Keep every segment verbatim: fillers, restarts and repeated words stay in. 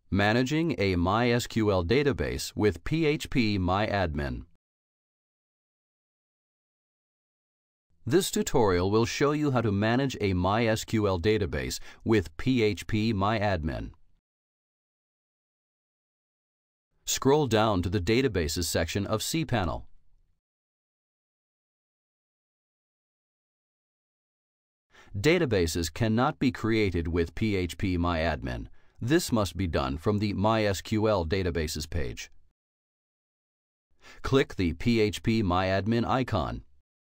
Managing a MySQL database with P H P MyAdmin. This tutorial will show you how to manage a MySQL database with P H P MyAdmin. Scroll down to the Databases section of cPanel. Databases cannot be created with P H P MyAdmin. This must be done from the MySQL Databases page. Click the P H P MyAdmin icon.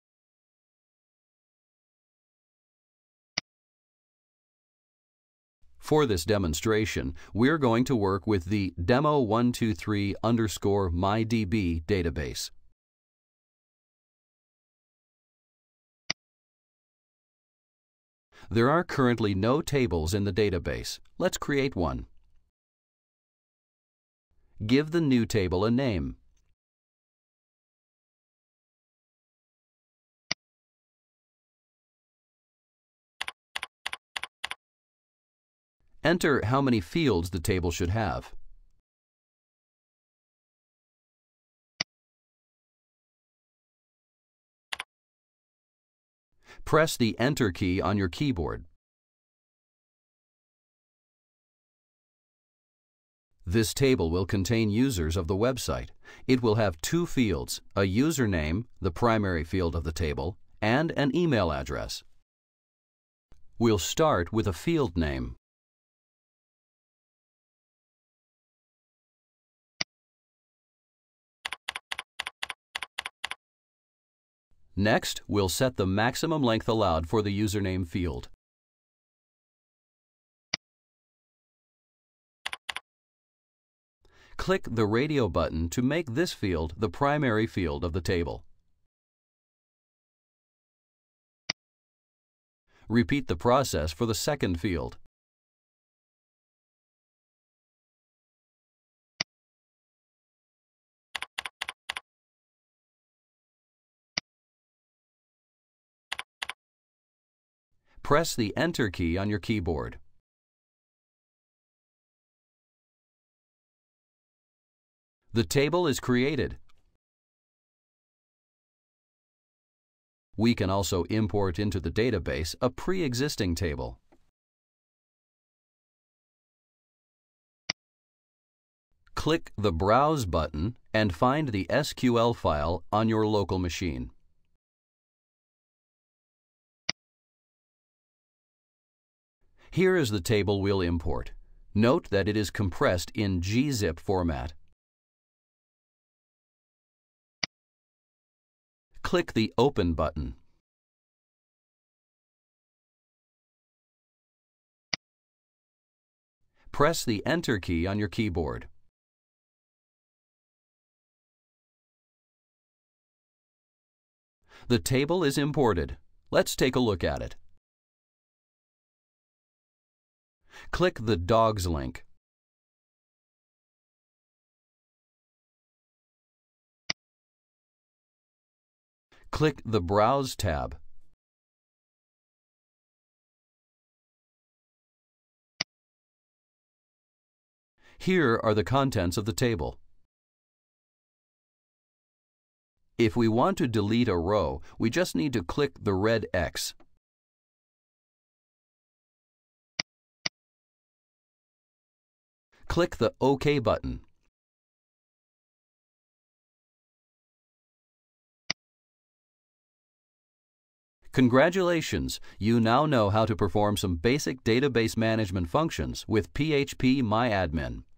For this demonstration, we're going to work with the demo one two three underscore mydb database. There are currently no tables in the database. Let's create one. Give the new table a name. Enter how many fields the table should have. Press the Enter key on your keyboard. This table will contain users of the website. It will have two fields, a username, the primary field of the table, and an email address. We'll start with a field name. Next, we'll set the maximum length allowed for the username field. Click the radio button to make this field the primary field of the table. Repeat the process for the second field. Press the Enter key on your keyboard. The table is created. We can also import into the database a pre-existing table. Click the Browse button and find the S Q L file on your local machine. Here is the table we'll import. Note that it is compressed in G zip format. Click the Open button. Press the Enter key on your keyboard. The table is imported. Let's take a look at it. Click the Dogs link. Click the Browse tab. Here are the contents of the table. If we want to delete a row, we just need to click the red X. Click the OK button. Congratulations! You now know how to perform some basic database management functions with P H P MyAdmin.